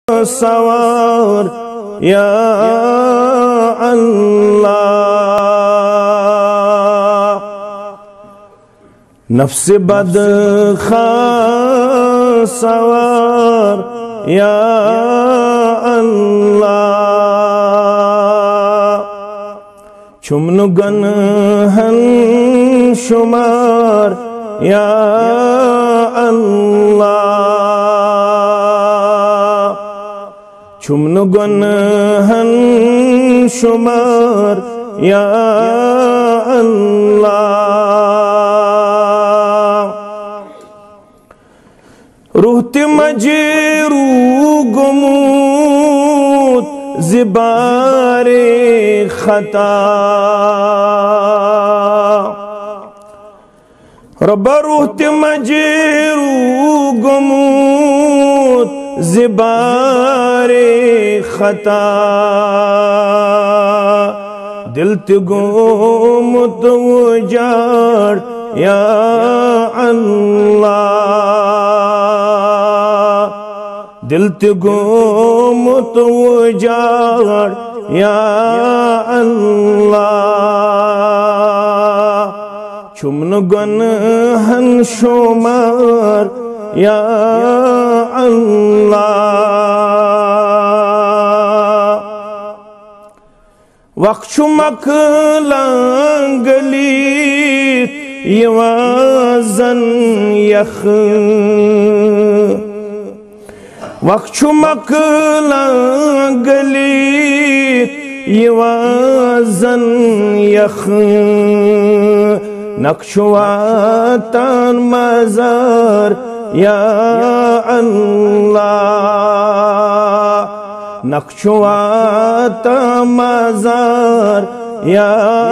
सवार या अल्लाह। नफ्स बद सवार या अल्लाह। चुमन गन हन शुमार या अल्लाह। चुमन गन हन शुमार या अल्लाह। रूहत मजरू गुमूत ज़िबारे खता। रब्बा रूहत मजरू गुमूत ज़िबारे खता। दिल गुमूत उजाड़ या अल्लाह। दिल गुमूत उजाड़ या अल्लाह। चुमन गन हन शुमार या अल्लाह। वक्चुमक लांगली यवाजन यख। वक्चुमक लांगली यवाजन यख। नक्शवातान मजार या अल्लाह। नक्शवाता मजार या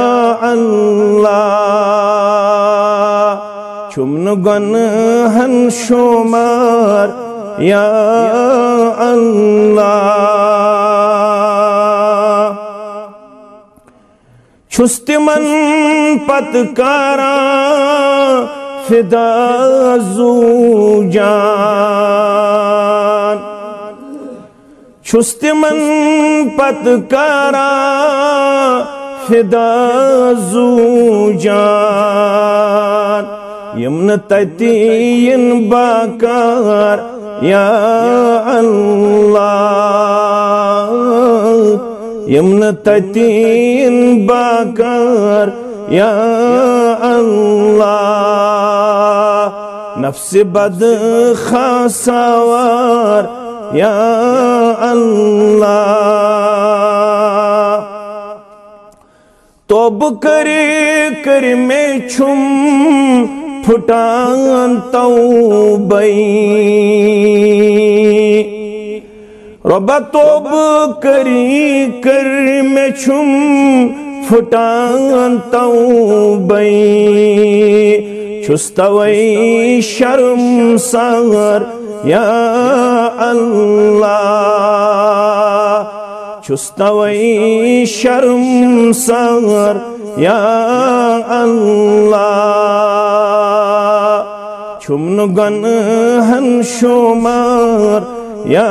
अल्लाह। चुमन गन हन शुमार या अल्लाह। छुस्तिमन पतकारा फिदा जू जान। छुस्तिमन पतकारा फिदा जू जान। यमन ततीन बाकार या अल्लाह। यमन ततीन बाकार या अल्लाह। नफ्स बद सवार या अल्लाह। तोब करे कर में छुम फुटान तौबई। रब्बा तोब करी कर में छुम फुटान तौबई। छुस्तवई शर्म सार या अल्लाह। छुस्तवई शर्म सार या अल्लाह। चुमन गन हन शुमार या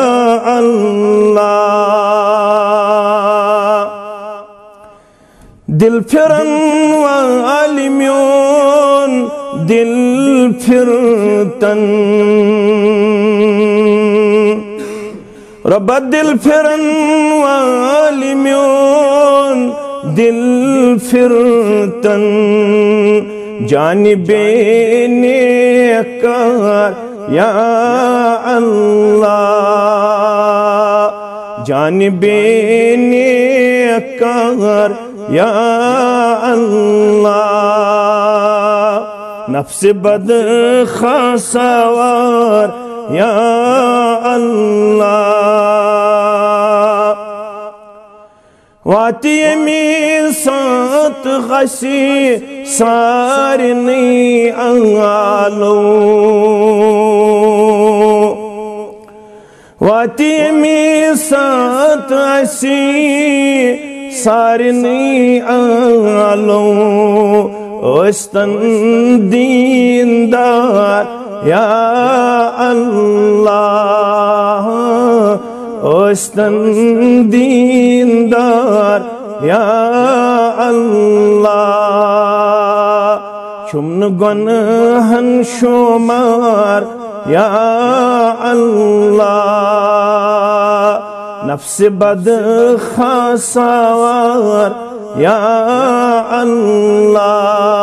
अल्लाह। दिल फिरन वालिम्योन दिल फिरतन। रब्बा दिल फिरन वालिम्योन दिल फिरतन। जानिबे नेकार या अल्लाह। जानिबे नेकार या अल्लाह। नफ्स बद सवार या अल्लाह। वाती में सात गसी सारनी आलो। वाती में सात असी सारनी आलो। ओस्तन दीनदार या अल्लाह। ओस्तन दीनदार या अल्लाह शुमन गुनहन शुमार या अल्लाह नफ्स बद खासावार या अल्लाह